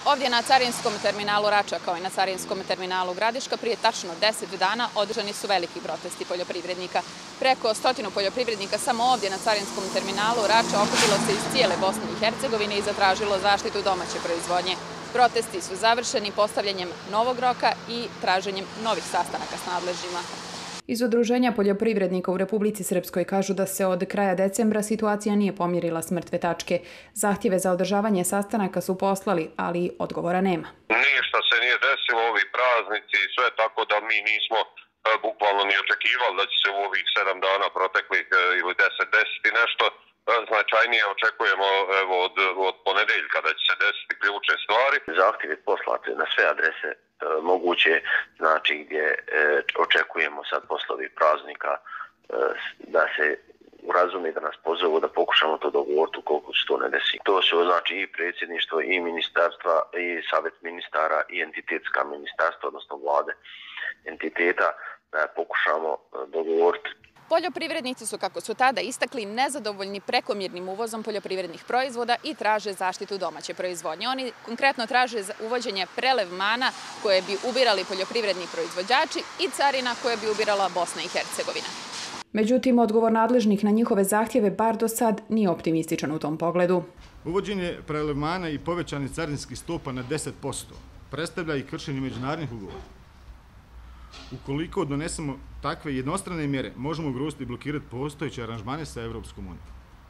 Ovdje na carinskom terminalu Rača, kao i na carinskom terminalu Gradiška, prije tačno 10 dana održani su veliki protesti poljoprivrednika. Preko 100 poljoprivrednika samo ovdje na carinskom terminalu Rača okupilo se iz cijele Bosne i Hercegovine i zatražilo zaštitu domaće proizvodnje. Protesti su završeni postavljanjem novog roka i traženjem novih sastanaka s nadležnjima. Iz Udruženja poljoprivrednika u Republici Srpskoj kažu da se od kraja decembra situacija nije pomjerila s mrtve tačke. Zahtjeve za održavanje sastanaka su poslali, ali odgovora nema. Ništa se nije desilo, ovi praznici i sve, tako da mi nismo bukvalno ni očekivali da će se u ovih 7 dana proteklih ili 10 desiti nešto. Značajnije očekujemo od ponedeljka da će se desiti ključne stvari. Zahtjevi poslati na sve adrese moguće, znači gdje očekujemo sad poslovi praznika da se urazumi, da nas pozovu, da pokušamo to dogovoriti koliko se to ne desi. To su znači i predsjedništvo, i ministarstva, i savjet ministara, i entitetska ministarstva, odnosno vlade entiteta, da pokušamo dogovoriti. Poljoprivrednici su, kako su tada istakli, nezadovoljni prekomjernim uvozom poljoprivrednih proizvoda i traže zaštitu domaće proizvodnje. Oni konkretno traže uvođenje prelevmana koje bi ubirali poljoprivredni proizvođači i carina koje bi ubirala Bosna i Hercegovina. Međutim, odgovor nadležnih na njihove zahtjeve bar do sad nije optimističan u tom pogledu. Uvođenje prelevmana i povećanje carinskih stopa na 10% predstavlja i kršenje međunarodnih ugovora. Ukoliko donesemo takve jednostrane mjere, možemo ugroziti i blokirati postojeće aranžmane sa Evropskom unijom.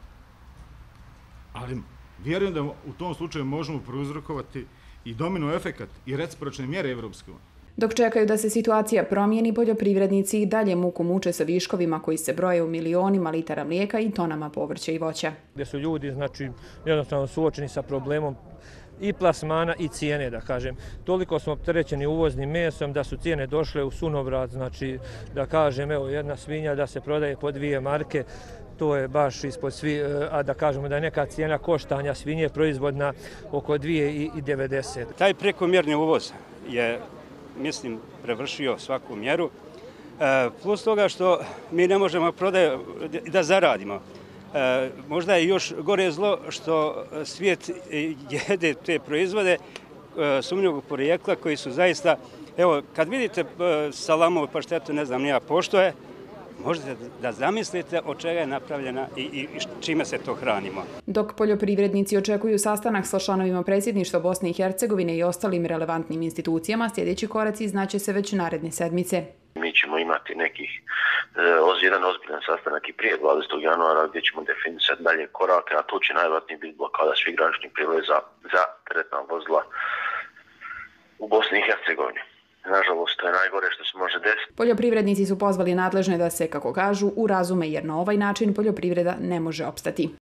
Ali vjerujem da u tom slučaju možemo prouzrokovati i domino efekat i recipročne mjere Evropske unije. Dok čekaju da se situacija promijeni, poljoprivrednici i dalje muku muče sa viškovima koji se broje u milionima litara mlijeka i tonama povrća i voća. Gdje su ljudi, znači, jednostavno suočeni sa problemom i plasmana i cijene, da kažem. Toliko smo opterećeni uvoznim mesom da su cijene došle u sunovrat, znači, da kažem, evo, jedna svinja da se prodaje po 2 marke, to je baš ispod svi, a da kažemo da je neka cijena koštanja svinje proizvodna oko 2,90. Taj prekomjerni uvoz je, mislim, prevršio svaku mjeru, plus toga što mi ne možemo da zaradimo. Možda je još gore zlo što svijet jede te proizvode sumnjivog porijekla koji su zaista, evo, kad vidite salamovu paštetu, ne znam nija pošto je, možete da zamislite od čega je napravljena i čime se to hranimo. Dok poljoprivrednici očekuju sastanak sa članovima predsjedništva Bosne i Hercegovine i ostalim relevantnim institucijama, sljedeći koraci znaće se već naredne sedmice. Mi ćemo imati jedan ozbiljan sastanak i prije 20. januara gdje ćemo definisati dalje korake, a tu će najvjerojatnije biti blokada svih graničnih prijelaza za teretna vozila u Bosni i Hercegovini. Nažalost, to je najgore što se može desiti. Poljoprivrednici su pozvali nadležne da se, kako kažu, urazume jer na ovaj način poljoprivreda ne može opstati.